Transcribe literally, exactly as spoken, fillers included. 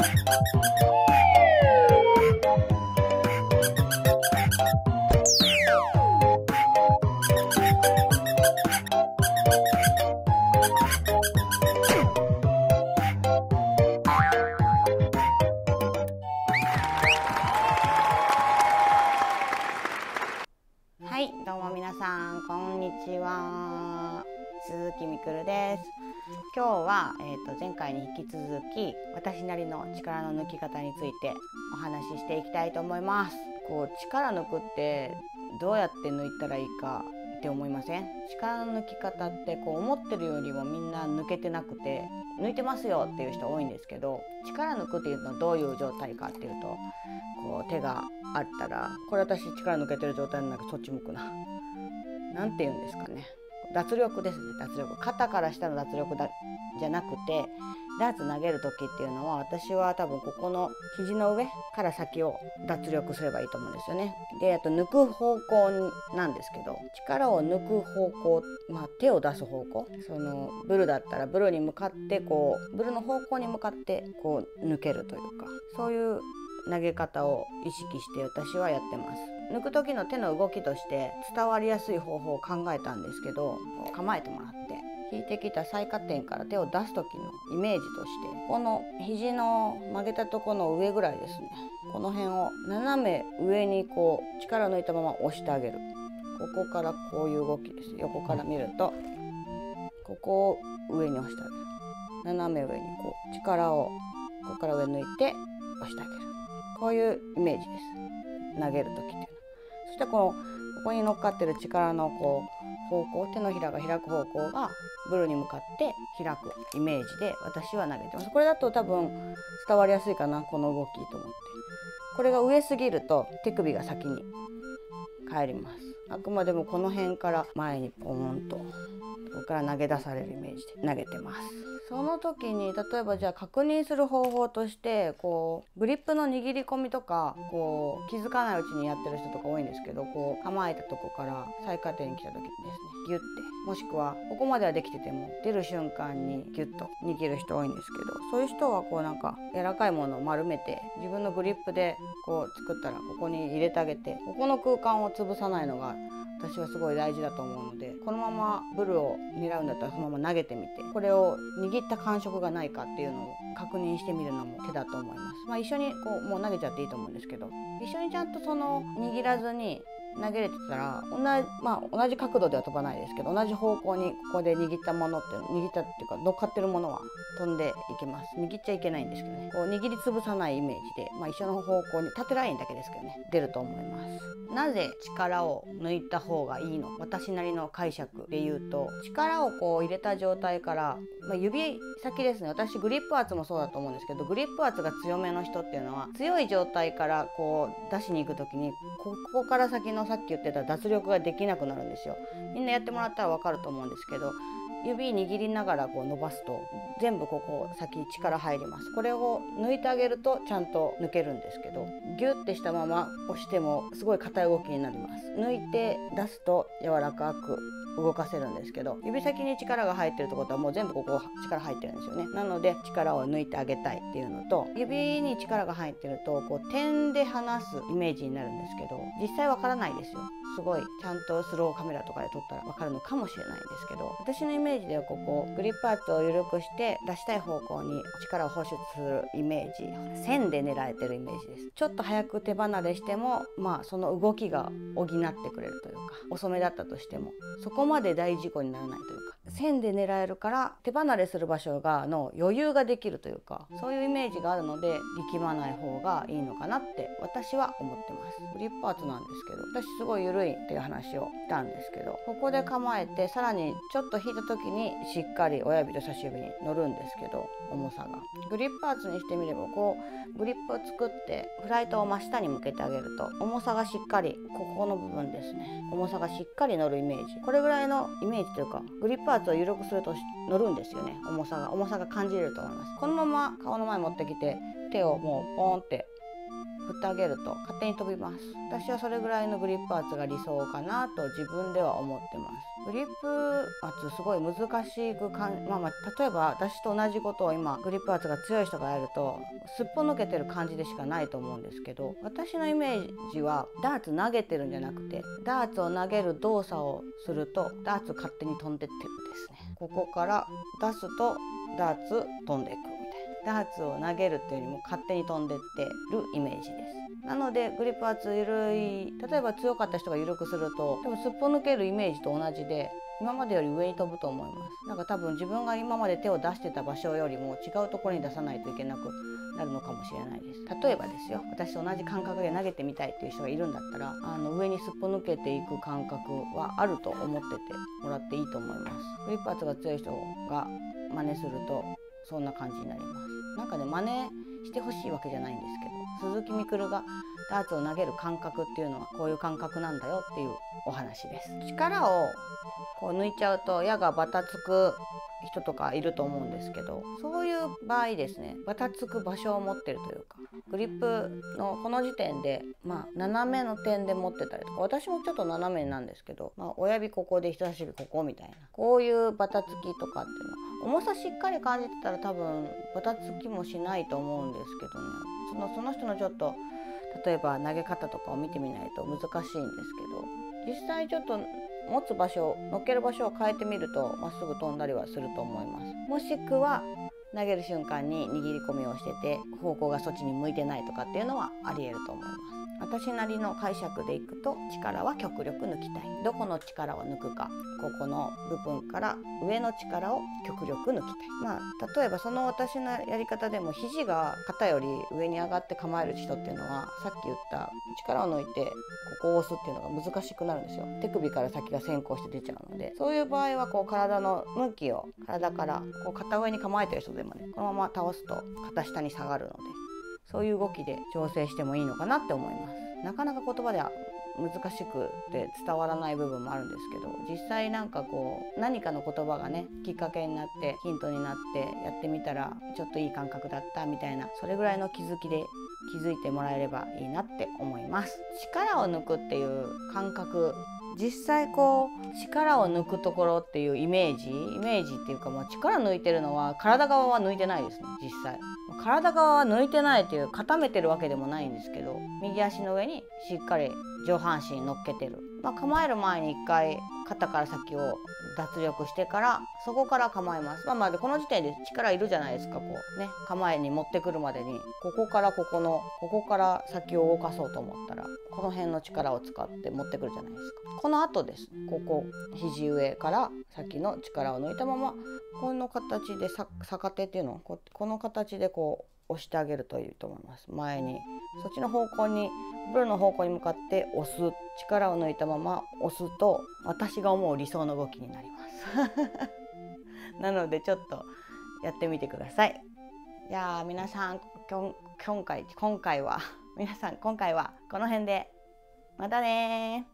はい、どうも皆さんこんにちは。鈴木みくるです。今日は、えーと、前回に引き続き私なりの力の抜き方についてお話ししていきたいと思います。こう力抜くってどうやって抜いたらいいかって思いません？力の抜き方ってこう思ってるよりもみんな抜けてなくて、抜いてますよっていう人多いんですけど、力抜くっていうのはどういう状態かっていうと、こう手があったら、これ私力抜けてる状態なのにそっち向くな。なんて言うんですかね。脱力ですね。脱力。肩から下の脱力だじゃなくて、ダーツ投げる時っていうのは、私は多分ここの肘の上から先を脱力すればいいと思うんですよね。で、あと抜く方向なんですけど、力を抜く方向、まあ手を出す方向、そのブルだったらブルに向かってこうブルの方向に向かってこう抜けるというか、そういう投げ方を意識して私はやってます。抜く時の手の動きとして伝わりやすい方法を考えたんですけど、構えてもらって引いてきた最下点から手を出す時のイメージとして、この肘の曲げたところの上ぐらいですね、この辺を斜め上にこう力を抜いたまま押してあげる。ここからこういう動きです。横から見るとここを上に押してあげる。斜め上にこう力をここから上抜いて押してあげる。こういうイメージです。投げる時っていうのは。そしてこのここに乗っかってる力のこう方向、手のひらが開く方向がブルに向かって開くイメージで私は投げてます。これだと多分伝わりやすいかな、この動きと思って。これが上すぎると手首が先に返ります。あくまでもこの辺から前にポーンと、ここから投げ出されるイメージで投げてます。その時に例えばじゃあ確認する方法として、こうグリップの握り込みとか、こう気づかないうちにやってる人とか多いんですけど、こう構えたとこから最下点に来た時にですね、ギュッて、もしくはここまではできてても出る瞬間にギュッと握る人多いんですけど、そういう人はこうなんか柔らかいものを丸めて自分のグリップでこう作ったらここに入れてあげて、ここの空間を潰さないのが私はすごい大事だと思うので、このままブルを狙うんだったらそのまま投げてみて、これを握った感触がないかっていうのを確認してみるのも手だと思います。まあ一緒にこうもう投げちゃっていいと思うんですけど、一緒にちゃんとその握らずに投げれてたら、同じ、まあ、同じ角度では飛ばないですけど、同じ方向にここで握ったものって握ったっていうか乗っかってるものは飛んでいきます。握っちゃいけないんですけどね、こう握りつぶさないイメージで、まあ、一緒の方向に縦ラインだけですけどね、出ると思います。なぜ力を抜いた方がいいの、私なりの解釈で言うと、力をこう入れた状態から、まあ、指先ですね。私グリップ圧もそうだと思うんですけど、グリップ圧が強めの人っていうのは強い状態からこう出しに行く時に、ここから先のさっき言ってた脱力ができなくなるんですよ。みんなやってもらったら分かると思うんですけど、指握りながらこう伸ばすと全部ここ先力入ります。これを抜いてあげるとちゃんと抜けるんですけど、ギュッてしたまま押してもすごい硬い動きになります。抜いて出すと柔らかく動かせるんですけど、指先に力が入ってるってことはもう全部ここ力入ってるんですよね。なので力を抜いてあげたいっていうのと、指に力が入ってるとこう点で離すイメージになるんですけど、実際わからないですよ。すごいちゃんとスローカメラとかで撮ったらわかるのかもしれないんですけど、私のイメージではここグリップ圧を緩くして出したい方向に力を放出するイメージ、線で狙えてるイメージです。ちょっと早く手離れしても、まあその動きが補ってくれるというか、遅めだったとしてもそこまで大事故にならないというか、線で狙えるから手離れする場所がの余裕ができるというか、そういうイメージがあるので力まない方がいいのかなって私は思ってます。グリップ圧なんですけど、私すごい緩いっていう話をしたんですけど、ここで構えてさらにちょっと引いた時にしっかり親指と人差し指に乗るんですけど、重さがグリップ圧にしてみれば、こうグリップを作ってフライトを真下に向けてあげると重さがしっかり、ここの部分ですね、重さがしっかり乗るイメージ、これぐらいのイメージというか、グリップ圧を緩くすると乗るんですよね。重さが重さが感じれると思います。このまま顔の前持ってきて手をもうポーンって振ってあげると勝手に飛びます。私はそれぐらいのグリップ圧が理想かなと自分では思ってます。グリップ圧すごい難しくかん、まあまあ、例えば私と同じことを今グリップ圧が強い人がやるとすっぽ抜けてる感じでしかないと思うんですけど、私のイメージはダーツ投げてるんじゃなくて、ダーツを投げる動作をするとダーツ勝手に飛んでってるんですね。ここから出すとダーツ飛んでいくみたいな、ダーツを投げるっていうよりも勝手に飛んでってるイメージです。なのでグリップ圧緩い、例えば強かった人が緩くすると多分すっぽ抜けるイメージと同じで今までより上に飛ぶと思います。なんか多分自分が今まで手を出してた場所よりも違うところに出さないといけなくなるのかもしれないです。例えばですよ、私と同じ感覚で投げてみたいっていう人がいるんだったら、あの上にすっぽ抜けていく感覚はあると思っててもらっていいと思います。グリップ圧が強い人が真似するとそんな感じになります。なんかね、真似してほしいわけじゃないんですけど、鈴木みくるがダーツを投げる感覚っていうのはこういう感覚なんだよっていうお話です。力をこう抜いちゃうと矢がバタつく人とかいると思うんですけど、そういう場合ですね、バタつく場所を持ってるというか、グリップのこの時点で、まあ、斜めの点で持ってたりとか、私もちょっと斜めなんですけど、まあ、親指ここで人差し指ここみたいな、こういうバタつきとかっていうのは重さしっかり感じてたら多分バタつきもしないと思うんですけどね、その、その人のちょっと例えば投げ方とかを見てみないと難しいんですけど、実際ちょっと持つ場所、乗っける場所を変えてみるとまっすぐ飛んだりはすると思います。もしくは投げる瞬間に握り込みをしてて方向がそっちに向いてないとかっていうのはありえると思います。私なりの解釈でいくと、力は極力抜きたい。どこの力を抜くか、ここの部分から上の力を極力抜きたい。まあ例えばその私のやり方でも肘が肩より上に上がって構える人っていうのは、さっき言った力を抜いてここを押すっていうのが難しくなるんですよ。手首から先が先行して出ちゃうので、そういう場合はこう体の向きを体からこう肩上に構えてる人でもね、このまま倒すと肩下に下がるので、そういう動きで調整してもいいのかなって思います。なかなか言葉では難しくて伝わらない部分もあるんですけど、実際なんかこう何かの言葉がねきっかけになってヒントになってやってみたらちょっといい感覚だったみたいな、それぐらいの気づきで気づいてもらえればいいなって思います。力を抜くっていう感覚、実際こう力を抜くところっていうイメージイメージっていうか、もう力抜いてるのは体側は抜いてないですね。実際体側は抜いてないっていう、固めてるわけでもないんですけど、右足の上にしっかり上半身乗っけてる。まあ、構える前に一回肩から先を脱力してからそこから構えます。まあまあでこの時点で力いるじゃないですか。こうね、構えに持ってくるまでにここからここのここから先を動かそうと思ったらこの辺の力を使って持ってくるじゃないですか。この後です。ここ肘上から先の力を抜いたままこの形でさ逆手っていうのを こ, この形でこう押してあげるといいと思います。前にそっちの方向にブルの方向に向かって押す、力を抜いたまま押すと私が思う理想の動きになりますなのでちょっとやってみてください。じゃあ皆さん今回今回は皆さん今回はこの辺でまたね。